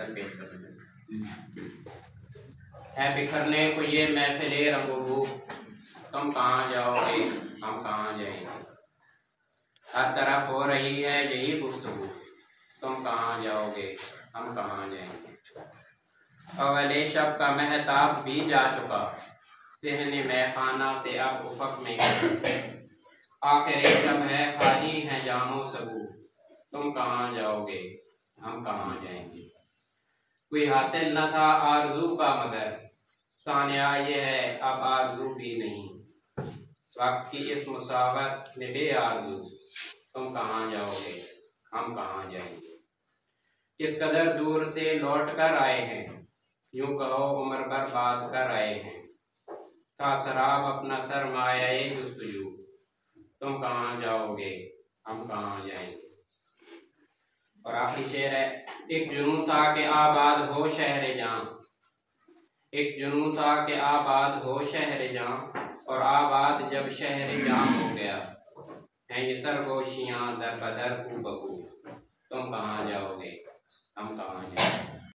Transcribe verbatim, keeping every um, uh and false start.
गज़ल पेश करूँगा। है बिखरने को ये महफिले रंगो, तुम कहाँ जाओगे हम कहाँ जाएंगे। हर तरफ हो रही है यही गुफ्तगू, तुम कहाँ जाओगे हम कहाँ जाएंगे। अवले शब का महताब भी जा चुका, सहने में खाना से अब उफक में। आखिरी शब है खाली है जामो सबू, तुम कहाँ जाओगे हम कहाँ जाएंगे। कोई हासिल न था आरज़ू का मगर, सानिया ये है अब आरज़ू भी नहीं। वक्त की इस मुसावत में बे आरज़ू, तुम कहाँ जाओगे हम कहाँ जाएंगे। किस कदर दूर से लौट कर आए हैं, यूं कहो उम्र बर्बाद कर आए हैं। था शराब अपना सरमाया जुस्तजू, तुम कहाँ जाओगे हम कहाँ जाएंगे। और आखिरी शेर है। एक जुनून था कि आबाद हो शहर जां, एक जुनून था कि आबाद हो शहर जां, और आबाद जब शहर जां हो गया। हैं ये सरगोशियाँ दर बदर कू बकू, तुम कहाँ जाओगे हम कहाँ जाएंगे।